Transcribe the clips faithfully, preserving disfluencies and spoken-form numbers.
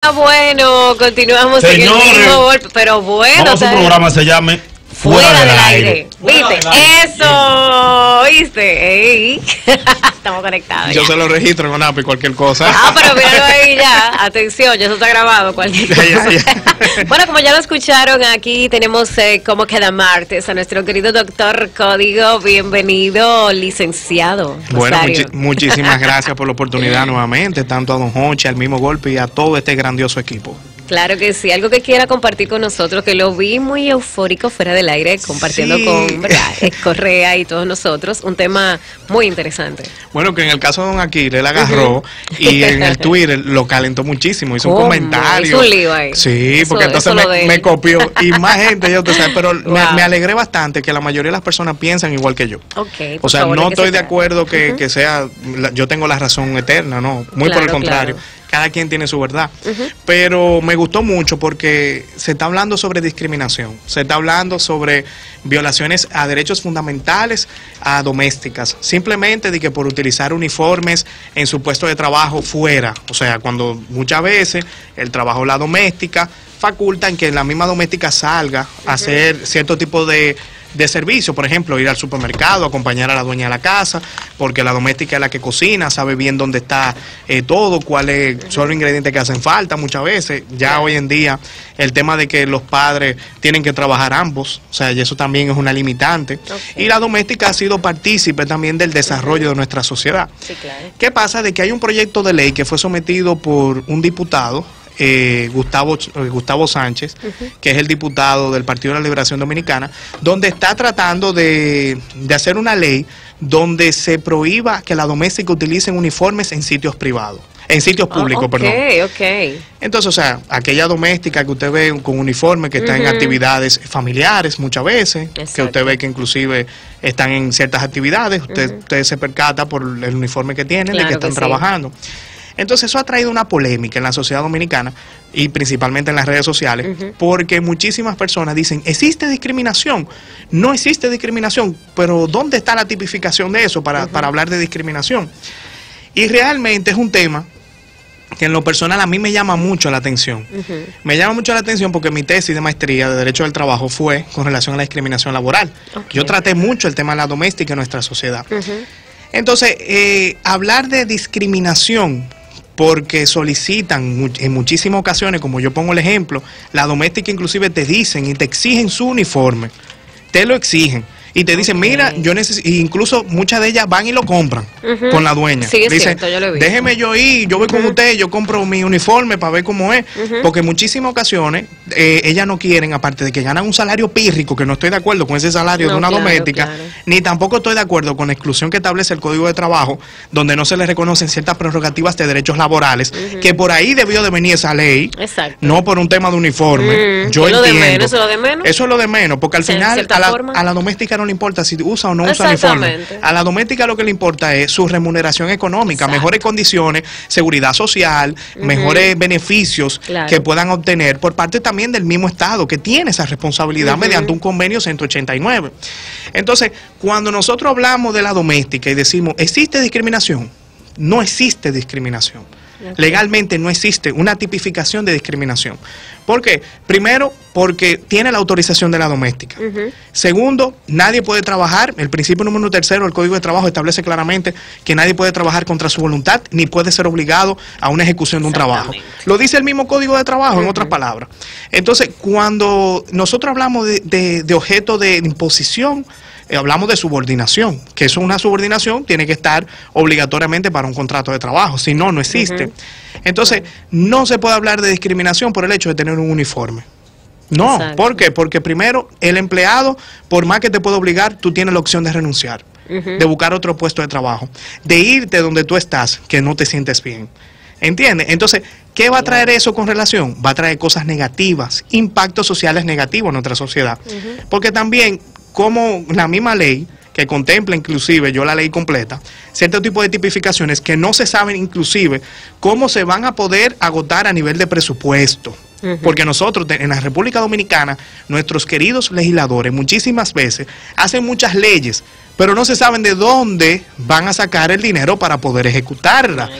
Ah, bueno, continuamos Señores, en el mismo golpe, pero bueno. Vamos a su programa, se llame Fuera, Fuera del, del aire. aire. Fuera ¿Viste? Del aire. Eso, ¿viste? Ey. Estamos conectados. Yo ya. se lo registro con Api, cualquier cosa. Ah, pero míralo ahí ya. Atención, ya eso está grabado. Cualquier cosa. Ya, ya, ya. Bueno, como ya lo escucharon, aquí tenemos eh, como cada martes a nuestro querido doctor Código. Bienvenido, licenciado. Bueno, Rosario. muchi muchísimas gracias por la oportunidad nuevamente, tanto a Don Hochi, al mismo golpe y a todo este grandioso equipo. Claro que sí, algo que quiera compartir con nosotros, que lo vi muy eufórico fuera del aire, compartiendo sí. con ¿verdad? Correa y todos nosotros, un tema muy interesante. Bueno, que en el caso de Don Aquiles, él agarró uh-huh. y en el Twitter lo calentó muchísimo, hizo ¿Cómo? un comentario. Hizo un lío ahí. Sí, eso, porque entonces me, me copió y más gente, yo te sabes, pero wow. me, me alegré bastante que la mayoría de las personas piensan igual que yo. Okay, o sea, favor, no estoy de sea. acuerdo que, uh-huh. que sea, yo tengo la razón eterna, no, muy claro, por el contrario. Claro. Cada quien tiene su verdad, uh-huh. pero me gustó mucho porque se está hablando sobre discriminación, se está hablando sobre violaciones a derechos fundamentales a domésticas, simplemente de que por utilizar uniformes en su puesto de trabajo fuera, o sea, cuando muchas veces el trabajo de la doméstica facultan que la misma doméstica salga uh-huh. a hacer cierto tipo de de servicio, por ejemplo, ir al supermercado, acompañar a la dueña de la casa, porque la doméstica es la que cocina, sabe bien dónde está eh, todo, cuáles son los ingredientes que hacen falta muchas veces. Ya hoy en día el tema de que los padres tienen que trabajar ambos, o sea, y eso también es una limitante. Okay. Y la doméstica ha sido partícipe también del desarrollo de nuestra sociedad. Sí, claro. ¿Qué pasa? De que hay un proyecto de ley que fue sometido por un diputado, Eh, Gustavo, eh, Gustavo Sánchez, uh-huh. que es el diputado del Partido de la Liberación Dominicana, donde está tratando de, de hacer una ley donde se prohíba que las domésticas utilicen uniformes en sitios privados, en sitios públicos, oh, okay, perdón. Okay. Entonces, o sea, aquella doméstica que usted ve con uniforme, que está uh-huh. en actividades familiares muchas veces, exacto. que usted ve que inclusive están en ciertas actividades, usted, uh-huh. usted se percata por el uniforme que tienen, claro de que están que trabajando. Sí. Entonces eso ha traído una polémica en la sociedad dominicana y principalmente en las redes sociales, uh-huh. porque muchísimas personas dicen, ¿existe discriminación? No existe discriminación, pero ¿dónde está la tipificación de eso para, uh-huh. para hablar de discriminación? Y realmente es un tema que en lo personal a mí me llama mucho la atención. Uh-huh. Me llama mucho la atención porque mi tesis de maestría de Derecho del Trabajo fue con relación a la discriminación laboral. Okay. Yo traté mucho el tema de la doméstica en nuestra sociedad. Uh-huh. Entonces, eh, hablar de discriminación porque solicitan en muchísimas ocasiones, como yo pongo el ejemplo, la doméstica inclusive te dicen y te exigen su uniforme, te lo exigen. Y te dicen, okay. mira, yo necesito, incluso muchas de ellas van y lo compran uh-huh. con la dueña. Sí, es dicen, cierto, yo lo he visto. Déjeme yo ir, yo voy uh-huh. con usted, yo compro mi uniforme para ver cómo es. Uh-huh. Porque en muchísimas ocasiones eh, ellas no quieren, aparte de que ganan un salario pírrico, que no estoy de acuerdo con ese salario no, de una claro, doméstica, claro. ni tampoco estoy de acuerdo con la exclusión que establece el Código de Trabajo, donde no se les reconocen ciertas prerrogativas de derechos laborales, uh-huh. que por ahí debió de venir esa ley, exacto. no por un tema de uniforme. Uh-huh. Yo ¿Lo entiendo. de menos, ¿Eso es lo de menos? Eso es lo de menos, porque al final a la, a la doméstica no le importa si usa o no usa uniforme. A la doméstica lo que le importa es su remuneración económica, exacto. mejores condiciones, seguridad social, uh-huh. mejores beneficios claro. que puedan obtener por parte también del mismo Estado, que tiene esa responsabilidad uh-huh. mediante un convenio ciento ochenta y nueve. Entonces, cuando nosotros hablamos de la doméstica y decimos, ¿existe discriminación? No existe discriminación. Okay. Legalmente no existe una tipificación de discriminación. ¿Por qué? Primero, porque tiene la autorización de la doméstica. Uh-huh. Segundo, nadie puede trabajar. El principio número tercero del Código de Trabajo establece claramente que nadie puede trabajar contra su voluntad ni puede ser obligado a una ejecución de un trabajo. Lo dice el mismo Código de Trabajo, uh-huh. en otras palabras. Entonces, cuando nosotros hablamos de, de, de objeto de imposición, Eh, hablamos de subordinación, que eso es una subordinación, tiene que estar obligatoriamente para un contrato de trabajo, si no, no existe. Uh-huh. Entonces, no se puede hablar de discriminación por el hecho de tener un uniforme. No, exacto. ¿Por qué? Porque primero, el empleado, por más que te pueda obligar, tú tienes la opción de renunciar, uh-huh. de buscar otro puesto de trabajo, de irte donde tú estás, que no te sientes bien. ¿Entiendes? Entonces, ¿qué va a traer eso con relación? Va a traer cosas negativas, impactos sociales negativos en nuestra sociedad. Uh-huh. Porque también, como la misma ley que contempla inclusive, yo la ley completa, cierto tipo de tipificaciones que no se saben inclusive cómo se van a poder agotar a nivel de presupuesto. Uh-huh. Porque nosotros en la República Dominicana, nuestros queridos legisladores muchísimas veces hacen muchas leyes, pero no se saben de dónde van a sacar el dinero para poder ejecutarla.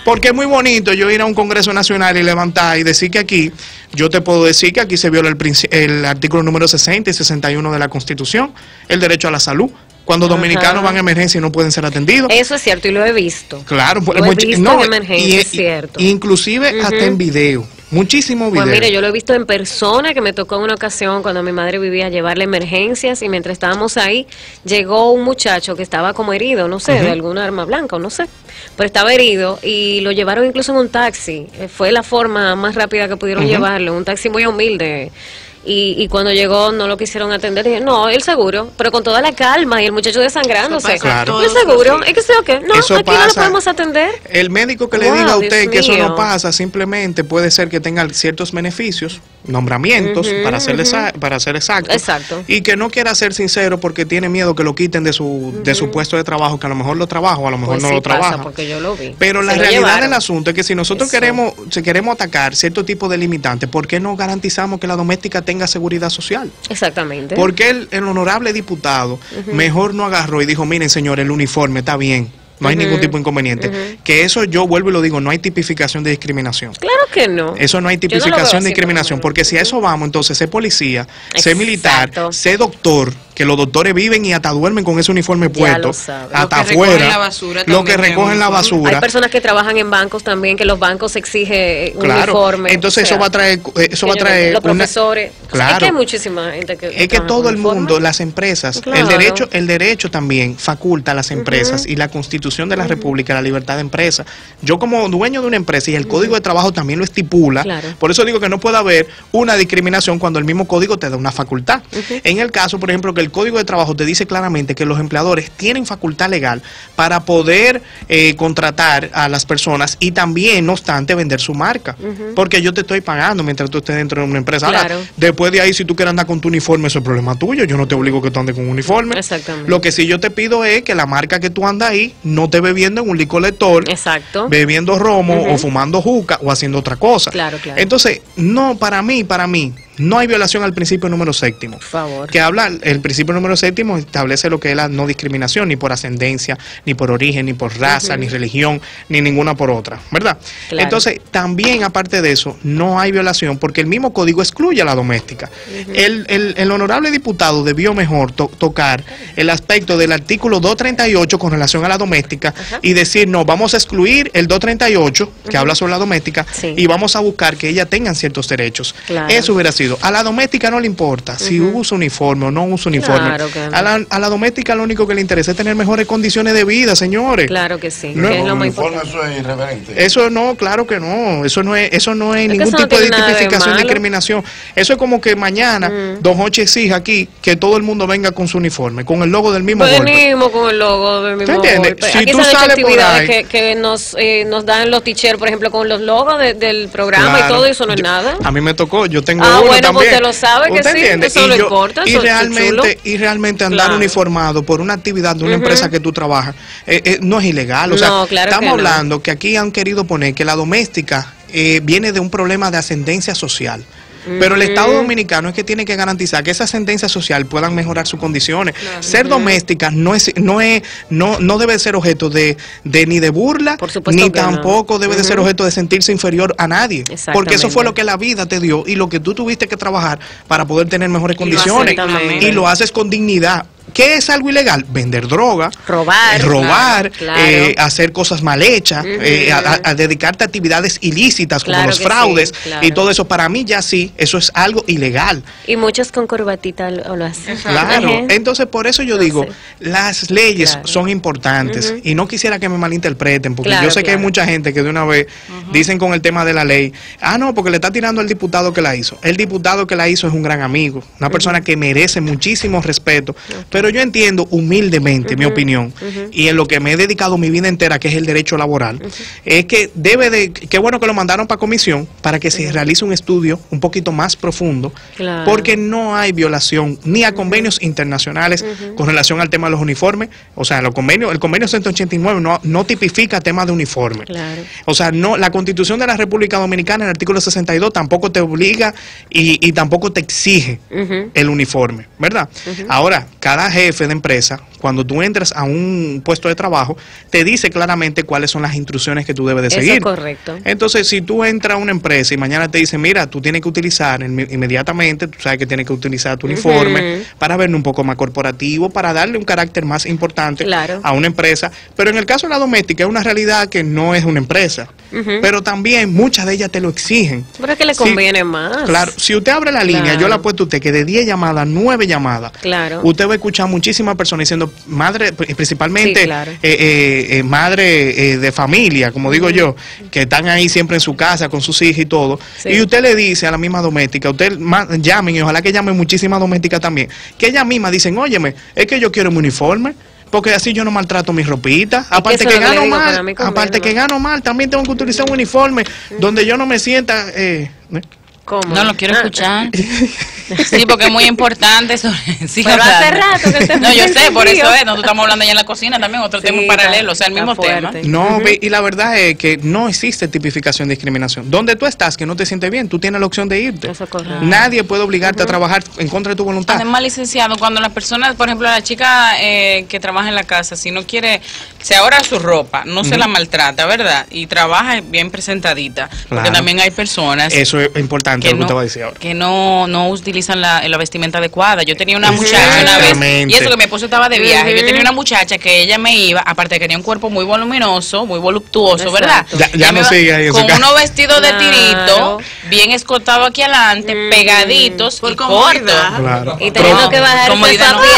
Porque es muy bonito yo ir a un Congreso Nacional y levantar y decir que aquí, yo te puedo decir que aquí se viola el, el artículo número sesenta y sesenta y uno de la Constitución, el derecho a la salud. Cuando Ajá. dominicanos van a emergencia y no pueden ser atendidos. Eso es cierto y lo he visto. Claro, lo he visto no, en emergencia, y, es cierto. Inclusive uh-huh. hasta en video. Muchísimo video. Pues mire, yo lo he visto en persona, que me tocó en una ocasión cuando mi madre vivía a llevarle emergencias y mientras estábamos ahí, llegó un muchacho que estaba como herido, no sé, uh-huh. de alguna arma blanca o no sé, pero estaba herido y lo llevaron incluso en un taxi. Fue la forma más rápida que pudieron uh-huh. llevarlo, un taxi muy humilde. Y, y cuando llegó no lo quisieron atender, dije, no, el seguro, pero con toda la calma y el muchacho desangrándose. Claro. ¿El seguro? ¿Es que sé o qué? No, eso aquí pasa. No lo podemos atender. El médico que wow, le diga a usted Dios que mío. Eso no pasa, simplemente puede ser que tenga ciertos beneficios, nombramientos, uh-huh, para, ser uh-huh. para ser exacto, exacto, y que no quiera ser sincero porque tiene miedo que lo quiten de su, uh-huh. de su puesto de trabajo, que a lo mejor lo trabaja o a lo mejor pues no sí lo trabaja. Pasa porque yo lo vi. Pero Se la realidad llevaron. del asunto es que si nosotros eso. queremos, si queremos atacar cierto tipo de limitantes, ¿por qué no garantizamos que la doméstica tenga seguridad social? Exactamente. Porque el, el honorable diputado uh-huh. mejor no agarró y dijo, miren señor, el uniforme está bien, no hay uh-huh. ningún tipo de inconveniente. Uh-huh. Que eso yo vuelvo y lo digo, no hay tipificación de discriminación. Claro que no. Eso no hay tipificación no de discriminación, porque si a eso vamos, entonces sé policía, Exacto. sé militar, sé doctor, que los doctores viven y hasta duermen con ese uniforme puesto, hasta afuera, lo que recogen la basura. Hay personas que trabajan en bancos también, que los bancos exigen un claro. uniforme. Entonces o sea, eso va a traer, eso va a traer los profesores. Una, claro. Es que hay muchísima gente que es que todo el uniforme. mundo, las empresas, claro. el derecho, el derecho también faculta a las empresas uh-huh. y la Constitución de la uh-huh. República, la libertad de empresa. Yo como dueño de una empresa y el uh-huh. Código de Trabajo también lo estipula. Claro. Por eso digo que no puede haber una discriminación cuando el mismo código te da una facultad. Uh-huh. En el caso, por ejemplo, que el Código de Trabajo te dice claramente que los empleadores tienen facultad legal para poder eh, contratar a las personas y también, no obstante, vender su marca. Uh-huh. Porque yo te estoy pagando mientras tú estés dentro de una empresa. Claro. Ahora, después de ahí, si tú quieres andar con tu uniforme, eso es problema tuyo. Yo no te obligo que tú andes con un uniforme. Exactamente. Lo que sí yo te pido es que la marca que tú andas ahí no esté bebiendo en un licor lector, Exacto. bebiendo romo uh-huh. o fumando juca o haciendo otra cosa. Claro, claro. Entonces, no, para mí, para mí, no hay violación al principio número séptimo. Por favor. Que habla, el principio número séptimo establece lo que es la no discriminación, ni por ascendencia, ni por origen, ni por raza, uh-huh. ni religión, ni ninguna por otra, ¿verdad? Claro. Entonces, también aparte de eso, no hay violación porque el mismo código excluye a la doméstica. Uh-huh. el, el, el honorable diputado debió mejor to tocar el aspecto del artículo doscientos treinta y ocho con relación a la doméstica uh-huh. y decir, no, vamos a excluir el doscientos treinta y ocho, que uh-huh. habla sobre la doméstica, sí. y vamos a buscar que ella tenga ciertos derechos. Claro. Eso hubiera sido. A la doméstica no le importa uh-huh. si usa uniforme o no usa uniforme. Claro que no. a, la, a la doméstica lo único que le interesa es tener mejores condiciones de vida, señores. Claro que sí. No, que es lo más importante. Eso es irreverente. Eso no, claro que no. Eso no es, eso no es, es ningún eso tipo no de de tipificación de discriminación. Eso es como que mañana uh-huh. Don Hoche exija aquí que todo el mundo venga con su uniforme, con el logo del mismo Venimos golpe. con el logo del mismo golpe. golpe. Si aquí tú sales por ahí, que, que nos, eh, nos dan los teachers, por ejemplo, con los logos de, del programa claro. y todo eso no es yo, nada. A mí me tocó, yo tengo ah, uno bueno, también. Usted lo sabe que sí, entiende? eso y no yo, importa. Y eso realmente, y realmente andar claro. uniformado por una actividad de una uh-huh. empresa que tú trabajas eh, eh, no es ilegal. O no, sea, claro estamos que hablando no. que aquí han querido poner que la doméstica eh, viene de un problema de ascendencia social. Pero el Estado Dominicano es que tiene que garantizar que esa ascendencia social puedan mejorar sus condiciones. Claro. Ser uh-huh. doméstica no es, no es, no, no debe ser objeto de, de ni de burla, ni tampoco no. debe uh-huh. de ser objeto de sentirse inferior a nadie. Porque eso fue lo que la vida te dio y lo que tú tuviste que trabajar para poder tener mejores y condiciones. Y lo haces con dignidad. ¿Qué es algo ilegal? Vender droga, robar, eh, robar claro, eh, hacer cosas mal hechas, uh-huh. eh, a, a dedicarte a actividades ilícitas como claro los fraudes sí, claro. y todo eso. Para mí ya sí, eso es algo ilegal. Y muchos con corbatita lo, lo hacen. Claro, uh-huh. entonces por eso yo no digo, sé. las leyes claro. son importantes uh-huh. y no quisiera que me malinterpreten, porque claro, yo sé claro. que hay mucha gente que de una vez uh-huh. dicen con el tema de la ley, ah no, porque le está tirando al diputado que la hizo. El diputado que la hizo es un gran amigo, una uh-huh. persona que merece muchísimo respeto, uh-huh. pero yo entiendo humildemente, uh-huh, mi opinión, uh-huh. y en lo que me he dedicado mi vida entera, que es el derecho laboral, uh-huh. es que debe de, qué bueno que lo mandaron para comisión, para que uh-huh. se realice un estudio un poquito más profundo, claro. porque no hay violación ni a convenios uh-huh. internacionales uh-huh. con relación al tema de los uniformes. O sea, los convenios, el convenio ciento ochenta y nueve no, no tipifica temas de uniforme. Claro. O sea, no, la Constitución de la República Dominicana, en el artículo sesenta y dos, tampoco te obliga y, y tampoco te exige uh-huh. el uniforme, ¿verdad? Uh-huh. Ahora, cada cada jefe de empresa, cuando tú entras a un puesto de trabajo, te dice claramente cuáles son las instrucciones que tú debes de seguir. Eso es correcto. Entonces, si tú entras a una empresa y mañana te dicen, mira, tú tienes que utilizar inmediatamente, tú sabes que tienes que utilizar tu uniforme, uh-huh, para verlo un poco más corporativo, para darle un carácter más importante, claro, a una empresa. Pero en el caso de la doméstica es una realidad que no es una empresa. Uh-huh. Pero también muchas de ellas te lo exigen. Pero es que le conviene si, más. Claro, si usted abre la línea, claro, yo le apuesto a usted que de diez llamadas, nueve llamadas, claro, usted va a escuchar muchísimas personas diciendo, madre, principalmente, sí, claro, eh, eh, eh, madre eh, de familia, como digo, uh-huh, yo, que están ahí siempre en su casa con sus hijos y todo, sí, y usted le dice a la misma doméstica, usted llamen, y ojalá que llamen muchísimas domésticas también, que ellas mismas dicen, óyeme, es que yo quiero mi uniforme, porque así yo no maltrato mi ropita, aparte que, que gano digo, mal, aparte que gano mal, también tengo que utilizar un uniforme uh-huh, donde yo no me sienta... Eh, ¿eh? ¿Cómo? No lo quiero escuchar. Sí, porque es muy importante eso. Sí, pero hace rato que te No, yo sé, por eso es. Nosotros estamos hablando ya en la cocina también, otro sí, tema paralelo, o sea, el mismo fuerte tema. No, uh-huh, y la verdad es que no existe tipificación de discriminación. Donde tú estás, que no te sientes bien, tú tienes la opción de irte. Eso es correcto. Nadie puede obligarte uh-huh, a trabajar en contra de tu voluntad. Además, licenciado, cuando las personas, por ejemplo, la chica eh, que trabaja en la casa, si no quiere, se ahorra su ropa, no uh-huh, se la maltrata, ¿verdad? Y trabaja bien presentadita. Claro. Porque también hay personas... Eso es importante, lo que no, usted va a decir ahora. Que no, no utilizan la, la vestimenta adecuada. Yo tenía una muchacha una vez, y eso que mi esposo estaba de viaje, uh-huh, yo tenía una muchacha que ella me iba, aparte que tenía un cuerpo muy voluminoso, muy voluptuoso, exacto, ¿verdad? Ya, ya no sigue ahí. Con unos vestidos de tirito, bien escotados aquí adelante, mm, pegaditos y cortos. Claro. Y teniendo no, que bajar como esa no,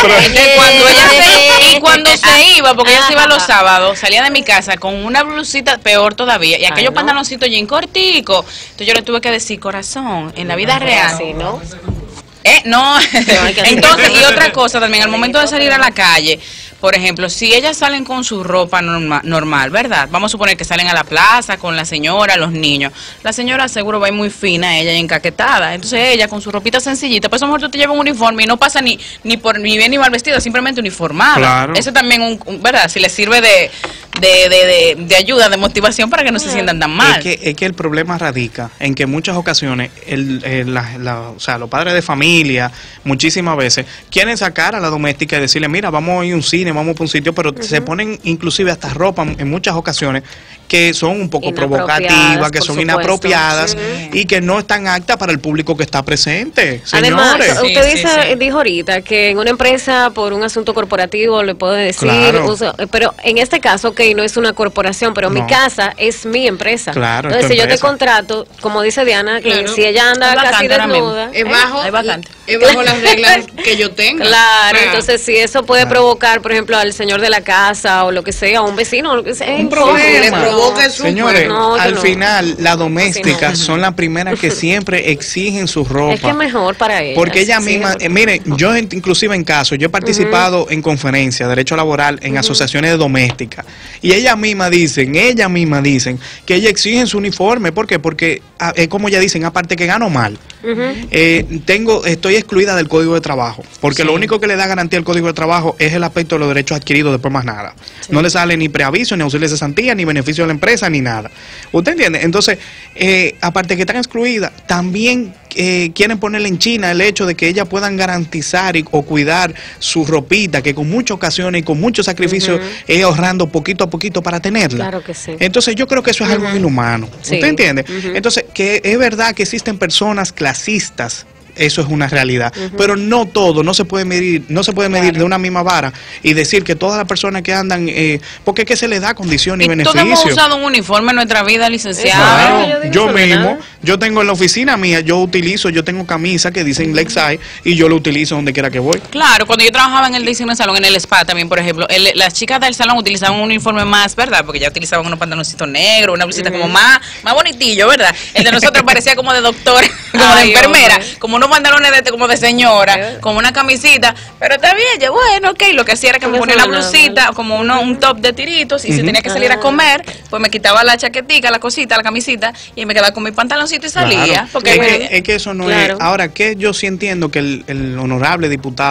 y cuando ella se, y cuando se iba, porque ella se iba los sábados, salía de mi casa con una blusita, peor todavía, y aquellos, ay, no, pantaloncitos jean corticos. Entonces yo le tuve que decir, corazón, en la vida real, sí, ¿no? Eh, no, entonces, y otra cosa también, al momento de salir a la calle, por ejemplo, si ellas salen con su ropa norma, normal, ¿verdad? Vamos a suponer que salen a la plaza con la señora, los niños. La señora seguro va muy fina, ella y encaquetada. Entonces ella con su ropita sencillita, pues a lo mejor tú te llevas un uniforme y no pasa ni ni por ni bien ni mal vestido, simplemente uniformada. Claro. Eso también, un, un, ¿verdad? Si les sirve de, de, de, de, de ayuda, de motivación para que no se sientan tan mal. Es que, es que el problema radica en que en muchas ocasiones, el, el, la, la, o sea, los padres de familia, muchísimas veces, quieren sacar a la doméstica y decirle, mira, vamos a ir a un cine, vamos para un sitio, pero uh-huh, se ponen inclusive hasta ropa en muchas ocasiones que son un poco provocativas, que son supuesto, inapropiadas, sí, y que no están aptas para el público que está presente. Además, señores, usted sí, dice, sí, sí. dijo ahorita que en una empresa por un asunto corporativo le puedo decir, claro, uso, pero en este caso, ok, no es una corporación, pero no, mi casa es mi empresa. Claro, entonces, si empresa. yo te contrato, como dice Diana, que claro, si ella anda casi desnuda, es bajo, ¿eh? es bajo las reglas que yo tengo. Claro, claro, entonces si eso puede claro, provocar, por ejemplo, al señor de la casa o lo que sea, a un vecino, lo que sea, un problema. Señores, no, al no. final las domésticas no. son las primeras que siempre exigen su ropa. Es que es mejor para ellas. Porque ella misma, sí, eh, miren, yo inclusive en caso, yo he participado uh-huh, en conferencias de derecho laboral en uh-huh, asociaciones de domésticas, y ellas mismas dicen, ellas mismas dicen que ellas exigen su uniforme. ¿Por qué? Porque es eh, como ya dicen, aparte que gano mal, uh-huh, eh, tengo, estoy excluida del Código de Trabajo, porque sí, lo único que le da garantía al Código de Trabajo es el aspecto de los derechos adquiridos, después más nada. Sí. No le sale ni preaviso, ni auxilio de cesantía, ni beneficio de la empresa, ni nada. ¿Usted entiende? Entonces, eh, aparte que están excluidas, también eh, quieren ponerle en China el hecho de que ellas puedan garantizar y, o cuidar su ropita, que con muchas ocasiones y con mucho sacrificio uh-huh, es ahorrando poquito a poquito para tenerla. Claro que sí. Entonces yo creo que eso es uh-huh, algo inhumano. Sí. ¿Usted entiende? Uh-huh. Entonces, que es verdad que existen personas clasistas, eso es una realidad, uh-huh, pero no todo, no se puede medir, no se puede medir claro, de una misma vara y decir que todas las personas que andan, eh, porque es que se les da condición y, y beneficio. Todos hemos usado un uniforme en nuestra vida, licenciado. Claro, yo, yo mismo, yo tengo en la oficina mía, yo utilizo, yo tengo camisa que dicen uh-huh, Lexi y yo lo utilizo donde quiera que voy. Claro, cuando yo trabajaba en el diseño de salón, en el spa también, por ejemplo, el, las chicas del salón utilizaban un uniforme más, ¿verdad? Porque ya utilizaban unos pantaloncitos negros, una blusita uh-huh, como más, más bonitillo, ¿verdad? El de nosotros parecía como de doctor, como ay, de enfermera, hombre, como unos pantalones de como de señora, como una camisita, pero está bien, yo bueno, ok, lo que hacía era que me ponía una blusita, como uno, un top de tiritos, y uh-huh, si tenía que salir a comer, pues me quitaba la chaquetica, la cosita, la camisita, y me quedaba con mi pantaloncito y salía. Claro, porque es, que, es que eso no claro, es. Ahora, que yo sí entiendo que el, el honorable diputado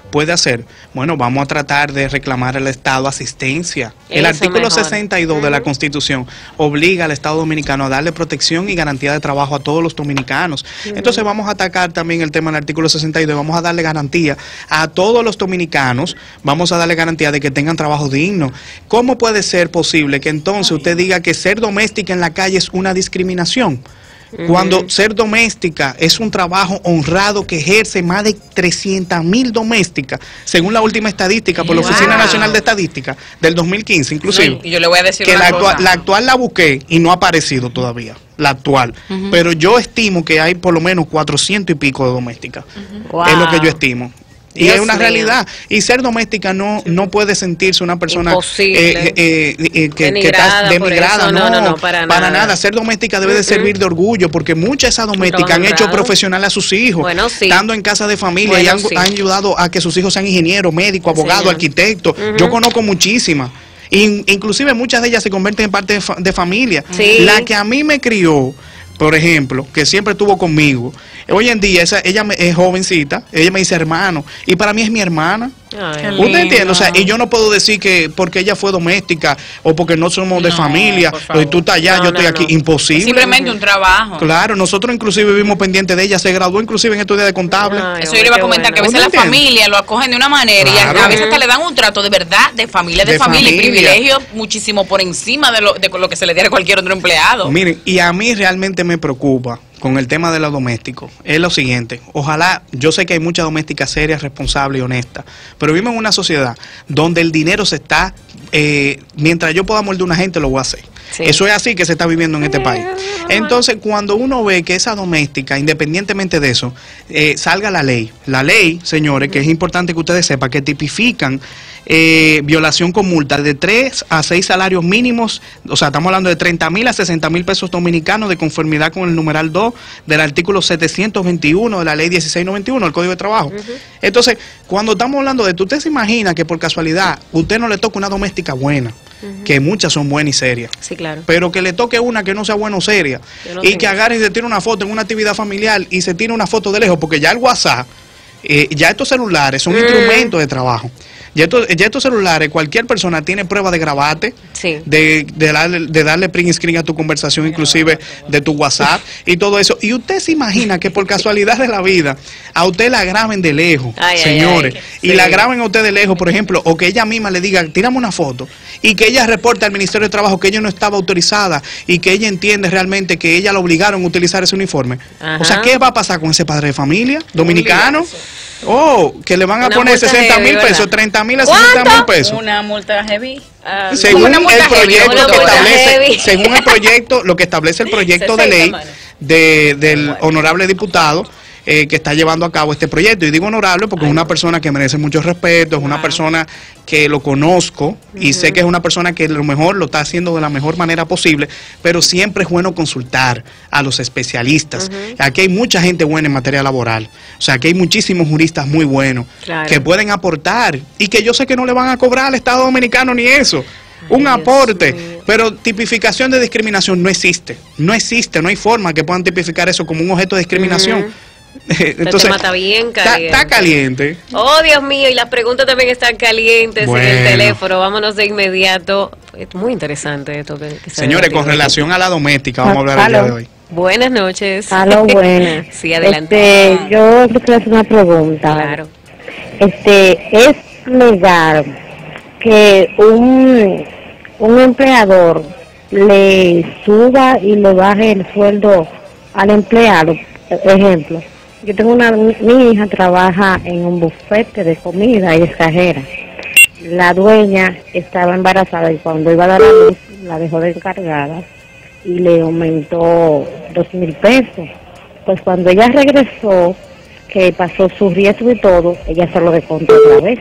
puede hacer? Bueno, vamos a tratar de reclamar al Estado asistencia. El Eso artículo mejor. sesenta y dos uh-huh. de la Constitución obliga al Estado dominicano a darle protección y garantía de trabajo a todos los dominicanos. Uh-huh. Entonces vamos a atacar también el tema del artículo sesenta y dos, vamos a darle garantía a todos los dominicanos, vamos a darle garantía de que tengan trabajo digno. ¿Cómo puede ser posible que entonces usted diga que ser doméstica en la calle es una discriminación? Cuando uh-huh. ser doméstica es un trabajo honrado que ejerce más de trescientas mil domésticas, según la última estadística por la wow. Oficina Nacional de Estadística del dos mil quince, inclusive. Sí, y yo le voy a decir que una la, cosa. Actual, la actual la busqué y no ha aparecido todavía, la actual. Uh-huh. Pero yo estimo que hay por lo menos cuatrocientos y pico de domésticas. Uh-huh. Wow. Es lo que yo estimo. Y Dios es una mío. realidad. Y ser doméstica no sí. no puede sentirse una persona eh, eh, eh, que, que está denigrada. No, no, no, para, para nada. nada. Ser doméstica debe uh-huh. de servir de orgullo, porque muchas de esas domésticas han hecho profesional a sus hijos, bueno, sí. estando en casa de familia bueno, y han, sí. han ayudado a que sus hijos sean ingenieros, médicos, abogados, sí, arquitectos. Uh-huh. Yo conozco muchísimas. In, inclusive muchas de ellas se convierten en parte de, fa de familia. Sí. La que a mí me crió, por ejemplo, que siempre estuvo conmigo, hoy en día esa, ella me, es jovencita, ella me dice hermano, y para mí es mi hermana. Ay, ¿usted entiende? O sea, y yo no puedo decir que porque ella fue doméstica o porque no somos de no, familia, y tú estás allá, no, yo estoy no, aquí, no. imposible. Simplemente un trabajo. Claro, nosotros inclusive vivimos pendientes de ella, se graduó inclusive en estos días de contable. Ay, eso yo le iba a comentar, bueno. que a veces la entiende? familia lo acogen de una manera claro. y a, a veces hasta le dan un trato de verdad, de familia, de, de familia, familia, y privilegio muchísimo por encima de lo, de lo que se le diera a cualquier otro empleado. Miren, y a mí realmente me preocupa con el tema de los domésticos, es lo siguiente, ojalá, yo sé que hay muchas domésticas serias, responsables y honestas, pero vivimos en una sociedad donde el dinero se está, eh, mientras yo pueda morder a una gente lo voy a hacer. Sí. Eso es así que se está viviendo en este país. Entonces, cuando uno ve que esa doméstica, independientemente de eso, eh, salga la ley, la ley, señores, que es importante que ustedes sepan, que tipifican eh, violación con multa de tres a seis salarios mínimos, o sea, estamos hablando de treinta mil a sesenta mil pesos dominicanos de conformidad con el numeral dos del artículo setecientos veintiuno de la ley dieciséis noventa y uno del Código de Trabajo. Uh-huh. Entonces, cuando estamos hablando de esto, usted se imagina que por casualidad usted no le toca una doméstica buena, uh-huh. que muchas son buenas y serias, sí, claro. pero que le toque una que no sea buena o seria, no y que agarre y se tire una foto en una actividad familiar y se tire una foto de lejos, porque ya el WhatsApp, eh, ya estos celulares son uh-huh. instrumentos de trabajo. Ya estos, ya estos celulares, cualquier persona tiene prueba de grabarte, sí. de, de, darle, de darle print screen a tu conversación, inclusive de tu WhatsApp y todo eso. Y usted se imagina que por casualidad de la vida, a usted la graben de lejos, ay, señores, ay, ay, y sí. la graben a usted de lejos, por ejemplo, o que ella misma le diga, tírame una foto, y que ella reporte al Ministerio de Trabajo que ella no estaba autorizada y que ella entiende realmente que ella la obligaron a utilizar ese uniforme. Ajá. O sea, ¿qué va a pasar con ese padre de familia dominicano? Oh, que le van a una poner sesenta mil pesos, treinta mil a sesenta mil pesos. Una multa heavy. Uh, según el proyecto heavy, que establece, según el proyecto, lo que establece el proyecto de ley de, del bueno. honorable diputado eh, que está llevando a cabo este proyecto. Y digo honorable porque Ay, es una no. persona que merece mucho respeto, es wow. una persona que lo conozco uh-huh. y sé que es una persona que lo mejor lo está haciendo de la mejor manera posible, pero siempre es bueno consultar a los especialistas. Uh-huh. Aquí hay mucha gente buena en materia laboral, o sea, aquí hay muchísimos juristas muy buenos claro. que pueden aportar y que yo sé que no le van a cobrar al Estado dominicano ni eso. Ay, un aporte, Dios pero tipificación de discriminación no existe, no existe, no hay forma que puedan tipificar eso como un objeto de discriminación. Uh-huh. Entonces, el tema está bien caliente. Está, está caliente. Oh, Dios mío, y las preguntas también están calientes bueno. en el teléfono. Vámonos de inmediato. Es muy interesante esto. Que, que Señores, con relación a la doméstica, vamos a hablar el día de hoy. Buenas noches. Aló, buenas. Sí, adelante. Este, yo quiero hacer una pregunta. Claro. Este, ¿es legal que un, un empleador le suba y le baje el sueldo al empleado? Ejemplo, yo tengo una, mi hija trabaja en un bufete de comida y es cajera. La dueña estaba embarazada y cuando iba a dar a luz la dejó de encargada y le aumentó dos mil pesos. Pues cuando ella regresó, que pasó su riesgo y todo, ella se lo descontó otra vez.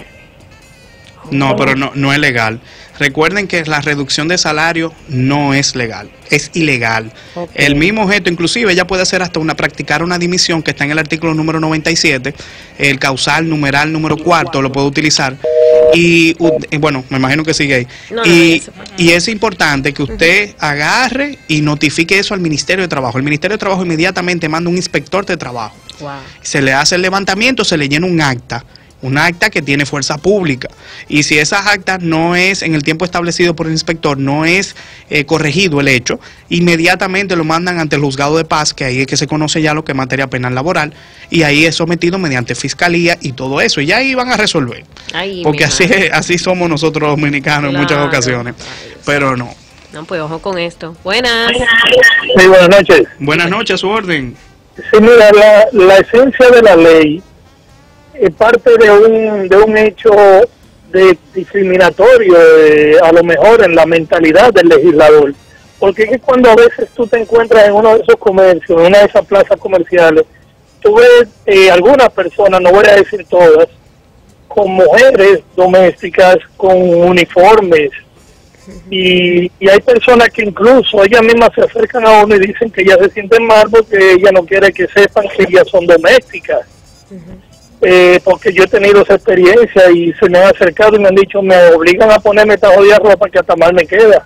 No, pero no, no es legal. Recuerden que la reducción de salario no es legal, es ilegal. Okay. El mismo objeto, inclusive ella puede hacer hasta una practicar una dimisión que está en el artículo número noventa y siete, el causal numeral número cuarto lo puede utilizar. Y bueno, me imagino que sigue ahí. No, y, no, no, y es importante que usted uh-huh. agarre y notifique eso al Ministerio de Trabajo. El Ministerio de Trabajo inmediatamente manda un inspector de trabajo. Wow. Se le hace el levantamiento, se le llena un acta un acta que tiene fuerza pública. Y si esas actas no es, en el tiempo establecido por el inspector, no es eh, corregido el hecho, inmediatamente lo mandan ante el juzgado de paz, que ahí es que se conoce ya lo que es materia penal laboral, y ahí es sometido mediante fiscalía y todo eso, y ya ahí van a resolver. Ay, porque así, así somos nosotros los dominicanos, claro, en muchas ocasiones, ay, pero no. No, pues ojo con esto. Buenas. Sí, buenas noches. Buenas noches, a su orden. Sí, mira, la, la esencia de la ley es parte de un, de un hecho de discriminatorio, de, a lo mejor en la mentalidad del legislador. Porque es que cuando a veces tú te encuentras en uno de esos comercios, en una de esas plazas comerciales, tú ves eh, algunas personas, no voy a decir todas, con mujeres domésticas, con uniformes, y, y hay personas que incluso ellas mismas se acercan a uno y dicen que ellas se sienten mal porque ella no quiere que sepan que ellas son domésticas. Uh-huh. Eh, porque yo he tenido esa experiencia y se me han acercado y me han dicho, me obligan a ponerme esta jodida ropa que hasta mal me queda.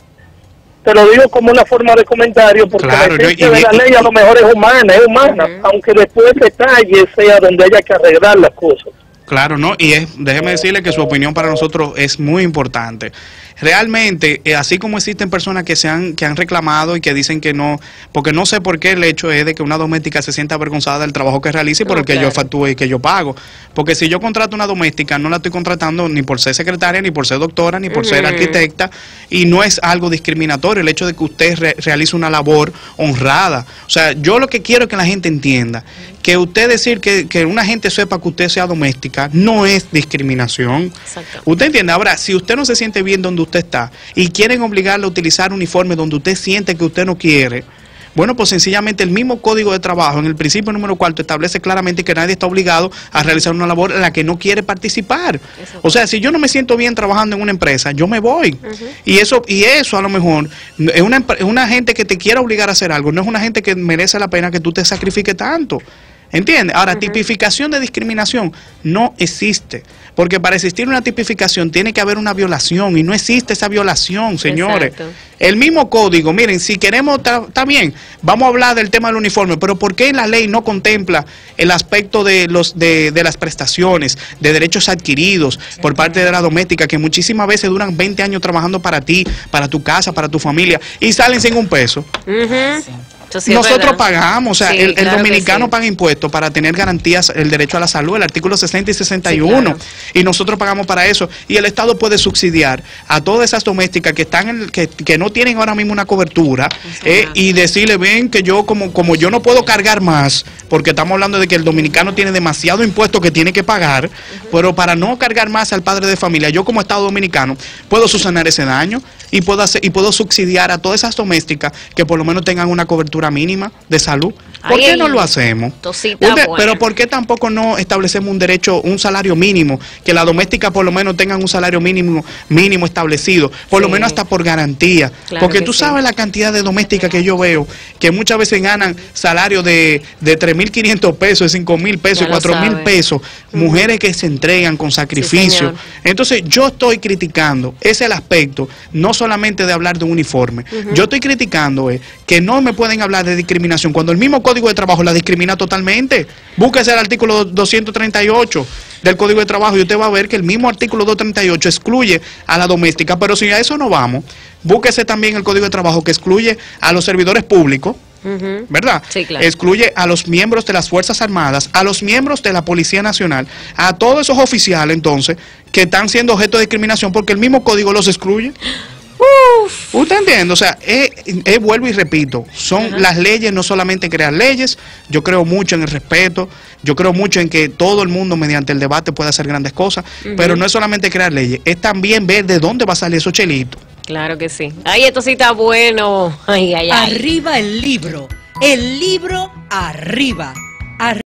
Te lo digo como una forma de comentario, porque claro, la esencia de la ley a lo mejor es humana, es humana, uh-huh. aunque después el detalle sea donde haya que arreglar las cosas. Claro, no, y es, déjeme decirle que su opinión para nosotros es muy importante. Realmente, eh, así como existen personas que se han que han reclamado y que dicen que no, porque no sé por qué el hecho es de que una doméstica se sienta avergonzada del trabajo que realiza y por no, el que claro. yo factúe y que yo pago. Porque si yo contrato una doméstica, no la estoy contratando ni por ser secretaria, ni por ser doctora, ni por mm. ser arquitecta, y no es algo discriminatorio el hecho de que usted re realice una labor honrada. O sea, yo lo que quiero es que la gente entienda que usted decir que, que una gente sepa que usted sea doméstica no es discriminación. Usted entiende. Ahora, si usted no se siente bien donde usted está y quieren obligarle a utilizar uniforme donde usted siente que usted no quiere, bueno, pues sencillamente el mismo código de trabajo en el principio número cuarto establece claramente que nadie está obligado a realizar una labor en la que no quiere participar. Eso. O sea, si yo no me siento bien trabajando en una empresa, yo me voy. Uh-huh. Y eso y eso a lo mejor es una, es una gente que te quiera obligar a hacer algo, no es una gente que merece la pena que tú te sacrifiques tanto. ¿Entiendes? Ahora, uh-huh. tipificación de discriminación no existe, porque para existir una tipificación tiene que haber una violación y no existe esa violación, señores. Exacto. El mismo código, miren, si queremos, está bien, vamos a hablar del tema del uniforme, pero ¿por qué la ley no contempla el aspecto de los de, de las prestaciones, de derechos adquiridos por parte de la doméstica, que muchísimas veces duran veinte años trabajando para ti, para tu casa, para tu familia, y salen sin un peso? Uh-huh. Sí. Sí, nosotros pagamos, o sea, sí, el, el claro dominicano sí. paga impuestos para tener garantías, el derecho a la salud, el artículo sesenta y sesenta y uno, sí, claro. y nosotros pagamos para eso, y el Estado puede subsidiar a todas esas domésticas que están en, que, que no tienen ahora mismo una cobertura, eh, y decirle, ven, que yo como, como yo no puedo cargar más, porque estamos hablando de que el dominicano tiene demasiado impuesto que tiene que pagar, uh-huh. pero para no cargar más al padre de familia, yo como Estado dominicano puedo subsanar ese daño, y puedo hacer, y puedo subsidiar a todas esas domésticas que por lo menos tengan una cobertura mínima de salud. ¿Por Ay, qué no lo hacemos? Usted, pero ¿por qué tampoco no establecemos un derecho, un salario mínimo, que las domésticas por lo menos tengan un salario mínimo mínimo establecido, por sí. lo menos hasta por garantía? Claro, porque tú sabes sí. la cantidad de domésticas que yo veo, que muchas veces ganan salarios de, de tres mil quinientos pesos, de cinco mil pesos, cuatro mil pesos, uh-huh. mujeres que se entregan con sacrificio. Sí, entonces yo estoy criticando ese el aspecto, no solamente de hablar de un uniforme, uh-huh. yo estoy criticando eh, que no me pueden hablar de discriminación cuando el mismo Código de Trabajo la discrimina totalmente. Búsquese el artículo doscientos treinta y ocho del Código de Trabajo y usted va a ver que el mismo artículo doscientos treinta y ocho excluye a la doméstica, pero si a eso no vamos, búsquese también el Código de Trabajo que excluye a los servidores públicos, uh-huh. ¿verdad? Sí, claro. Excluye a los miembros de las Fuerzas Armadas, a los miembros de la Policía Nacional, a todos esos oficiales entonces que están siendo objeto de discriminación porque el mismo código los excluye. Uf. ¿Usted entiende? O sea, eh, eh, vuelvo y repito, son uh-huh. las leyes, no solamente crear leyes, yo creo mucho en el respeto, yo creo mucho en que todo el mundo mediante el debate puede hacer grandes cosas, uh-huh. pero no es solamente crear leyes, es también ver de dónde va a salir esos chelitos. Claro que sí. Ay, esto sí está bueno. Ay, ay, ay. Arriba el libro, el libro arriba.